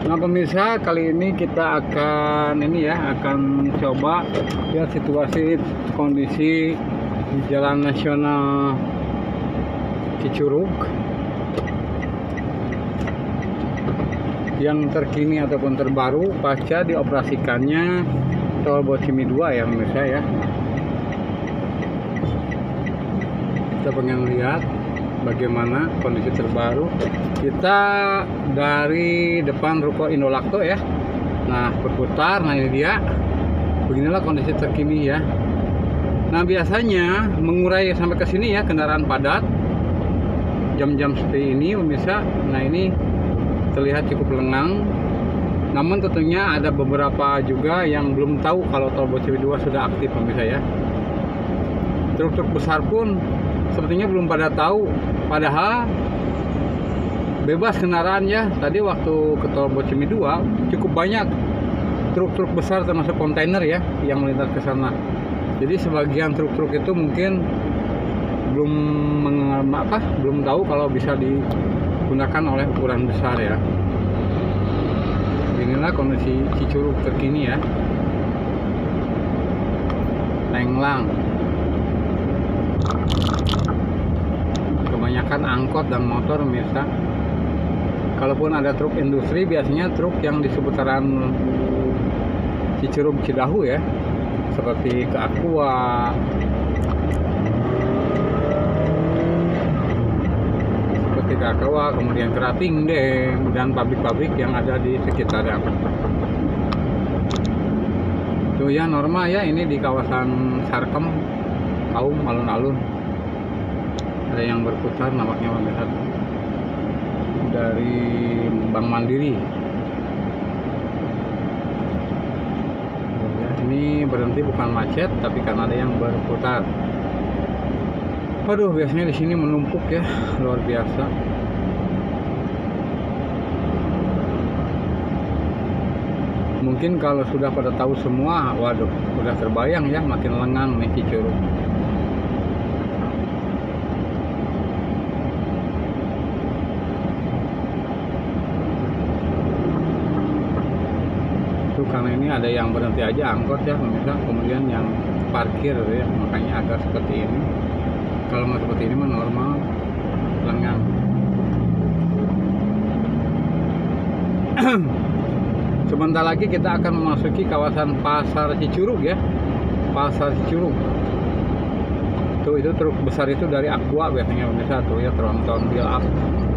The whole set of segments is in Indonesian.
Nah pemirsa, kali ini kita akan coba lihat situasi kondisi di Jalan Nasional Cicurug yang terkini ataupun terbaru pasca dioperasikannya tol Bocimi 2 ya pemirsa ya. Kita pengen lihat bagaimana kondisi terbaru. Kita dari depan ruko Indolakto ya. Nah berputar, nah ini dia. Beginilah kondisi terkini ya. Nah biasanya mengurai sampai ke sini ya kendaraan padat jam-jam seperti ini pemirsa. Nah ini terlihat cukup lengang. Namun tentunya ada beberapa juga yang belum tahu kalau tol Bocimi 2 sudah aktif pemirsa ya. Truk-truk besar pun sepertinya belum pada tahu, padahal bebas kendaraan ya. Tadi waktu ke tol Bocimi 2 cukup banyak truk-truk besar termasuk kontainer ya yang melintas ke sana. Jadi sebagian truk-truk itu mungkin belum tahu kalau bisa digunakan oleh ukuran besar ya. Inilah kondisi Cicurug terkini ya. Lenglang. Kebanyakan angkot dan motor pemirsa. Kalaupun ada truk industri, biasanya truk yang di seputaran Cicurug Cidahu ya, seperti ke Aqua, kemudian ke Ratingdeng dan pabrik-pabrik yang ada di sekitarnya. Tuh ya normal ya, ini di kawasan Sarkem, Kaum, alun-alun. Ada yang berputar nampaknya pemirsa dari Bank Mandiri. Ini berhenti bukan macet, tapi karena ada yang berputar. Waduh, biasanya di sini menumpuk ya, luar biasa. Mungkin kalau sudah pada tahu semua, waduh, udah terbayang ya, makin lengang nih Cicurug. Karena ini ada yang berhenti aja angkot ya pemirsa, kemudian yang parkir ya, makanya agak seperti ini. Kalau nggak seperti ini mah normal, lengang. Sebentar lagi kita akan memasuki kawasan Pasar Cicurug ya, Pasar Cicurug. Tuh itu truk besar itu dari Aqua biasanya pemirsa, tuh ya tronton build up.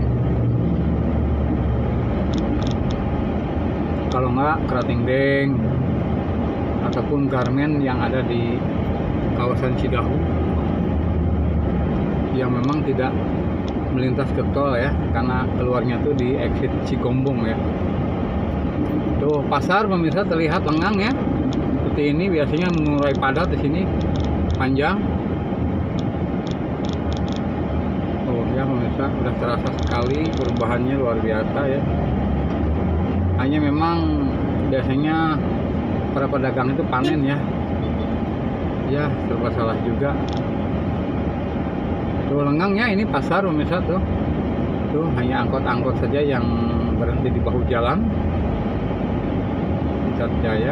Kalau nggak Ratingdeng ataupun Garmen yang ada di kawasan Cidahu yang memang tidak melintas ke tol ya, karena keluarnya tuh di exit Cigombong ya. Tuh pasar pemirsa terlihat lengang ya, seperti ini. Biasanya mengurai padat di sini panjang. Oh ya pemirsa, udah terasa sekali perubahannya, luar biasa ya. Hanya memang biasanya para pedagang itu panen ya. Ya, serba salah juga. Tuh lengang ya, ini pasar pemirsa tuh. Tuh hanya angkot-angkot saja yang berhenti di bahu jalan. Pusat Jaya.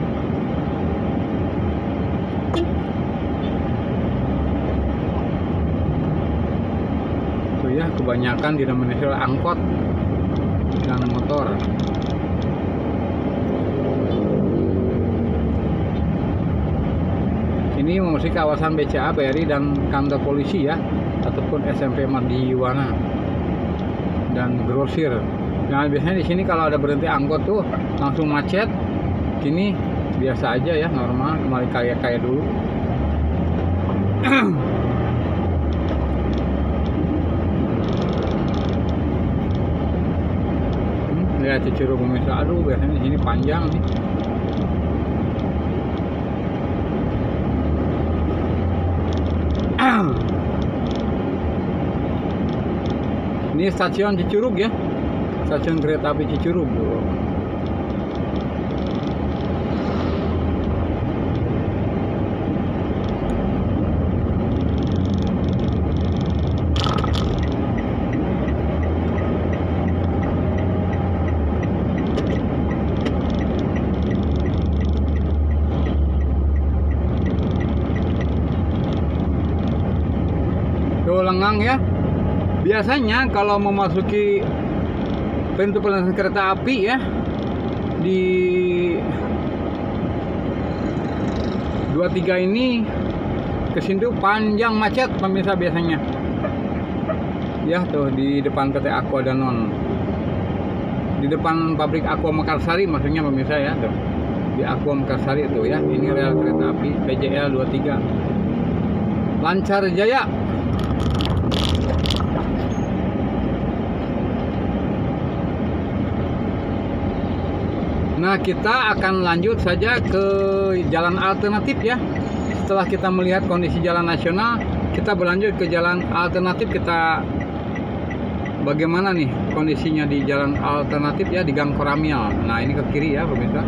Tuh ya, kebanyakan dinominasi oleh angkot dan motor. Ini memasuki kawasan BCA BRI dan kantor polisi ya, ataupun SMP Mardiwana dan grosir. Nah biasanya di sini kalau ada berhenti angkot tuh langsung macet. Kini biasa aja ya, normal, kembali kayak dulu. Lihat Cicurug pemirsa, aduh biasanya di sini panjang nih. Ini stasiun Cicurug ya, stasiun kereta api Cicurug. Tuh lengang ya. Biasanya kalau memasuki pintu perlintasan kereta api ya di 23 ini kesini tuh panjang macet pemirsa biasanya. Ya tuh di depan PT Aqua Danon, di depan pabrik Aqua Mekarsari maksudnya pemirsa ya tuh. Di Aqua Mekarsari itu ya, ini rel kereta api PJL 23 Lancar Jaya. Nah, kita akan lanjut saja ke jalan alternatif ya. Setelah kita melihat kondisi jalan nasional, kita berlanjut ke jalan alternatif. Kita bagaimana nih kondisinya di jalan alternatif ya, di Gang Koramial. Nah, ini ke kiri ya pemirsa.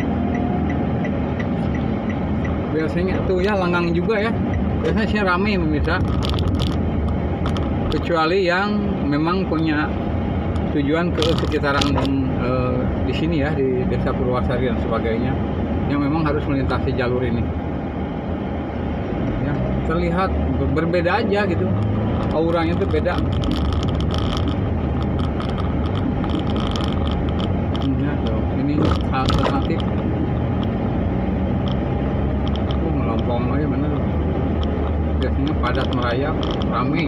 Biasanya tuh ya lengang juga ya. Biasanya sih ramai pemirsa. Kecuali yang memang punya tujuan ke sekitaran di sini ya, di Desa Purwasari dan sebagainya, yang memang harus melintasi jalur ini. Ya, terlihat berbeda aja gitu. Auranya tuh beda. Ya, ini alternatif. Melompong aja bener. Biasanya padat merayap, ramai.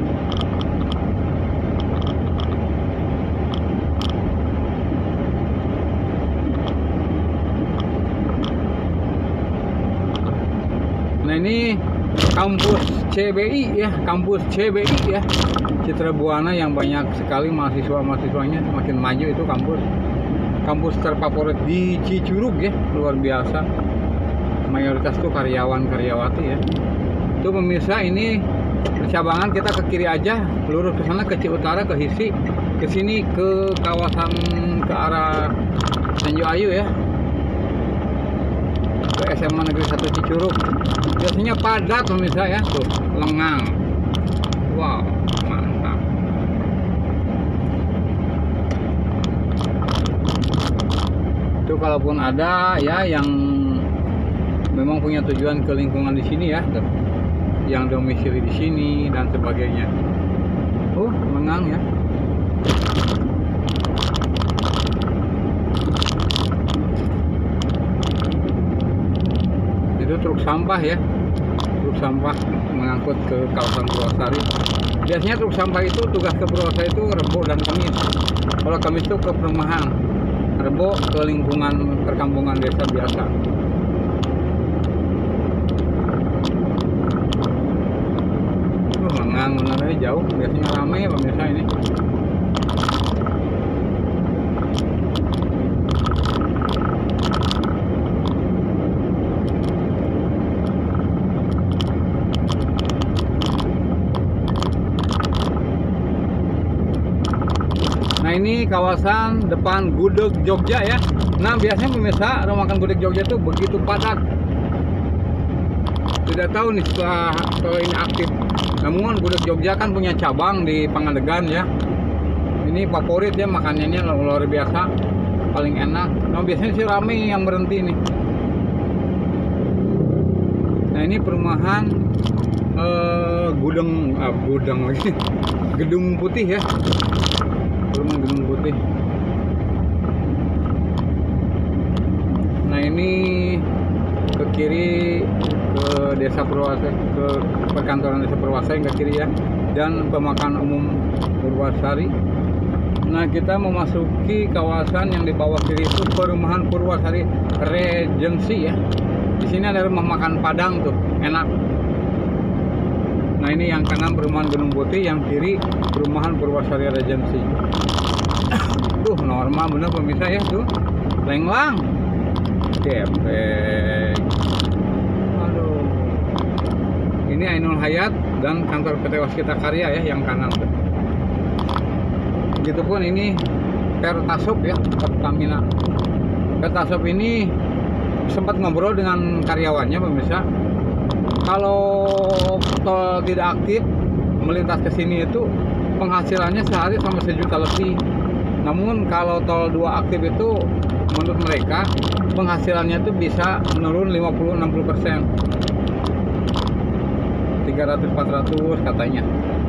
Nah, ini kampus CBI ya, kampus CBI ya, Citra Buana, yang banyak sekali mahasiswa-mahasiswanya. Semakin maju itu kampus terfavorit di Cicurug ya, luar biasa. Mayoritas tuh karyawan-karyawati ya. Itu pemirsa, ini percabangan kita ke kiri aja, lurus ke sana ke Ciutara, ke Hisi, ke sini ke kawasan ke arah Tanjung Ayu ya, ke SMA Negeri 1 Cicurug. Biasanya padat pemirsa ya, tuh lengang. Wow, mantap. Itu kalaupun ada ya yang memang punya tujuan ke lingkungan di sini ya, tuh, yang domisili di sini dan sebagainya. Lengang ya. Itu truk sampah ya, truk sampah mengangkut ke kawasan Purwasari. Biasanya truk sampah itu tugas ke Purwasari itu Rebo dan Kamis. Kalau Kamis itu ke perumahan, Rebo ke lingkungan perkampungan desa biasa. Lengang benar jauh, biasanya ramai pemirsa ini. Nah, ini kawasan depan Gudeg Jogja ya. Nah, biasanya pemirsa rumah makan Gudeg Jogja itu begitu padat. Tidak tahu nih setelah ini aktif. Namun Gudeg Jogja kan punya cabang di Pangandagan ya. Ini favorit ya, makanannya luar biasa, paling enak. Nah, biasanya sih ramai yang berhenti nih. Nah, ini perumahan Gedung Putih ya. Rumah Gedung Putih. Nah, ini ke kiri ke Desa Purwasari, ke perkantoran Desa Purwasari ke kiri ya, dan pemakaman umum Purwasari. Nah, kita memasuki kawasan yang di bawah kiri itu perumahan Purwasari Regency ya. Di sini ada rumah makan Padang tuh, enak. Nah, ini yang kanan perumahan Gedung Putih, yang kiri perumahan Purwasari Regency. Tuh normal bener pemirsa ya, tuh lenglang, gepeng. Aduh, ini Ainul Hayat dan kantor PT Waskita Karya ya, yang kanan tuh. Begitupun ini Pertasop ya, Pertamina. Pertasop ini sempat ngobrol dengan karyawannya pemirsa. Kalau tol tidak aktif melintas ke sini itu penghasilannya sehari sampai 1 juta lebih. Namun kalau tol 2 aktif itu menurut mereka penghasilannya itu bisa menurun 50-60%. 300-400 katanya.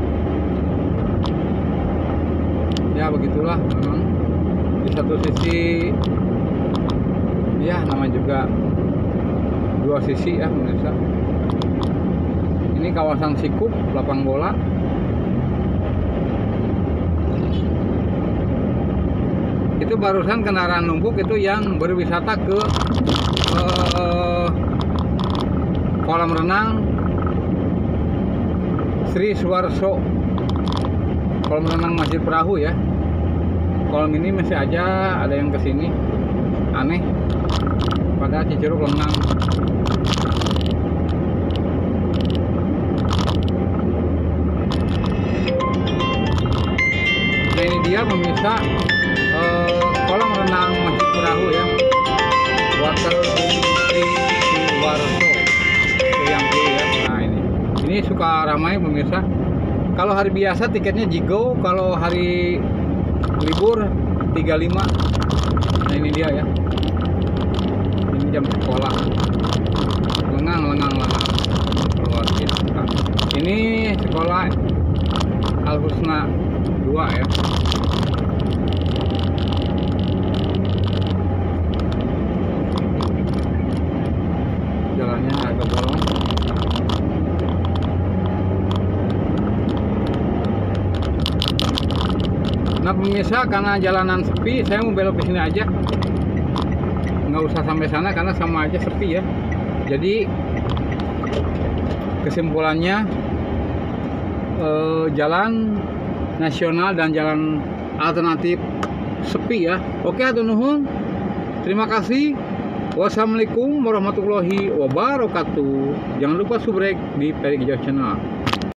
Ya begitulah memang, di satu sisi ya namanya juga dua sisi ya pemirsa. Ini kawasan Sikup, lapang bola. Itu barusan kendaraan numpuk itu yang berwisata ke kolam renang Sri Suwarso, kolam renang Masjid Perahu ya. Kolam ini masih aja ada yang kesini, aneh, pada Cicurug lengang. Nah ini dia pemirsa, kolam renang Masjid Perahu ya, Water Sri Suwarso yang ya. Nah ini suka ramai pemirsa. Kalau hari biasa tiketnya jigo, kalau hari libur 35. Nah ini dia ya, ini jam sekolah, lengang luar biasa. Ini sekolah Al Husna 2 ya. Jalannya agak bolong. Nah pemirsa, karena jalanan sepi, saya mau belok ke sini aja, nggak usah sampai sana karena sama aja sepi ya. Jadi kesimpulannya, jalan nasional dan jalan alternatif sepi ya. Oke, atur nuhun, terima kasih. Wassalamualaikum warahmatullahi wabarakatuh. Jangan lupa subrek di Peri Hijau Channel.